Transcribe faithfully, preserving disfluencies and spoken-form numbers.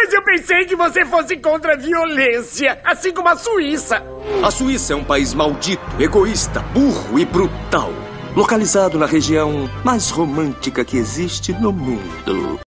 Mas eu pensei que você fosse contra a violência, assim como a Suíça. A Suíça é um país maldito, egoísta, burro e brutal. Localizado na região mais romântica que existe no mundo.